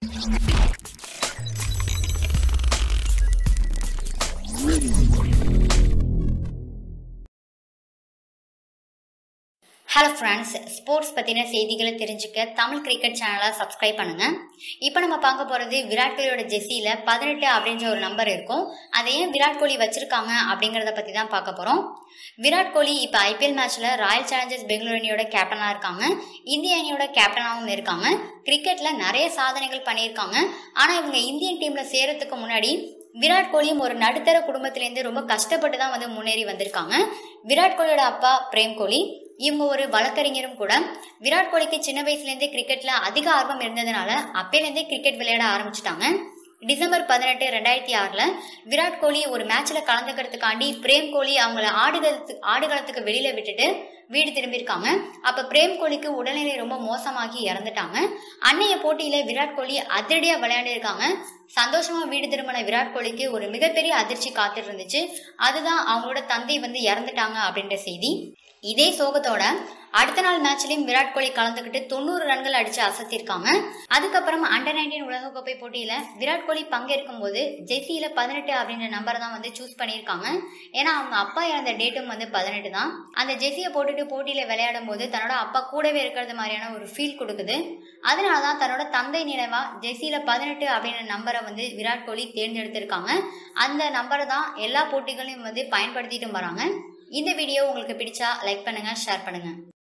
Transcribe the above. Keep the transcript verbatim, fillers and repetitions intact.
Hello friends, sports பற்றின செய்திகளை தெரிஞ்சுக்க தமிழ் கிரிக்கெட் சேனலை சப்ஸ்கிரைப் பண்ணுங்கள். இப்போ நம்ம பார்க்க போகிறது விராட் கோலியோட ஜெர்சியில் பதினெட்டு அப்படின்ற ஒரு நம்பர் இருக்கும். அதை ஏன் விராட் கோலி வச்சுருக்காங்க அப்படிங்கிறத பற்றி தான் பார்க்க போகிறோம். விராட் கோலி இப்போ ஐபிஎல் மேட்ச்சில் ராயல் சேலஞ்சர்ஸ் பெங்களூரு அணியோட கேப்டனாக இருக்காங்க, இந்திய அணியோட கேப்டனாகவும் இருக்காங்க. கிரிக்கெட்டில் நிறைய சாதனைகள் பண்ணியிருக்காங்க. ஆனால் இவங்க இந்தியன் டீமில் சேரத்துக்கு முன்னாடி விராட் கோலியும் ஒரு நடுத்தர குடும்பத்திலேருந்து ரொம்ப கஷ்டப்பட்டு தான் வந்து முன்னேறி வந்திருக்காங்க. விராட் கோலியோட அப்பா பிரேம் கோலி, இவங்க ஒரு வழக்கறிஞரும் கூட. விராட் கோலிக்கு சின்ன வயசுலேருந்தே கிரிக்கெட்ல அதிக ஆர்வம் இருந்ததுனால அப்பேலேருந்தே கிரிக்கெட் விளையாட ஆரம்பிச்சிட்டாங்க. டிசம்பர் பதினெட்டு ரெண்டாயிரத்தி ஆறுல விராட் கோலி ஒரு மேட்ச்ல கலந்துக்கிறதுக்காண்டி பிரேம் கோலி அவங்கள ஆடுகளத்துக்கு ஆடுகளத்துக்கு வெளியில விட்டுட்டு வீடு திரும்பியிருக்காங்க. அப்ப பிரேம் கோலிக்கு உடல்நிலை ரொம்ப மோசமாகி இறந்துட்டாங்க. அன்னைய போட்டியில விராட் கோலி அதிரடியா விளையாண்டு இருக்காங்க. சந்தோஷமா வீடு திரும்பின விராட் கோலிக்கு ஒரு மிகப்பெரிய அதிர்ச்சி காத்துட்டு இருந்துச்சு. அதுதான் அவங்களோட தந்தை வந்து இறந்துட்டாங்க அப்படின்ற செய்தி. இதே சோகத்தோட அடுத்த நாள் மேட்ச்லயும் விராட் கோலி கலந்துக்கிட்டு தொண்ணூறு ரன்கள் அடிச்சு அசத்திருக்காங்க. அதுக்கப்புறம் அண்டர் நைன்டீன் உலகக்கோப்பை போட்டியில விராட் கோலி பங்கேற்கும் போது ஜெர்சியில பதினெட்டு அப்படின்ற நம்பர் தான் வந்து சூஸ் பண்ணியிருக்காங்க. ஏன்னா அவங்க அப்பா இறந்த டேட்டும் வந்து பதினெட்டு தான். அந்த ஜெர்சியை போட்டுட்டு போட்டியில விளையாடும் போது தன்னோட அப்பா கூடவே இருக்கிறது மாதிரியான ஒரு ஃபீல் கொடுக்குது. அதனாலதான் தன்னோட தந்தை நினைவா ஜெர்சியில பதினெட்டு அப்படின்ற நம்பரை வந்து விராட் கோலி தேர்ந்தெடுத்திருக்காங்க. அந்த நம்பரை தான் எல்லா போட்டிகளையும் வந்து பயன்படுத்திட்டு வராங்க. இந்த வீடியோ உங்களுக்கு பிடிச்சா லைக் பண்ணுங்க, ஷேர் பண்ணுங்க.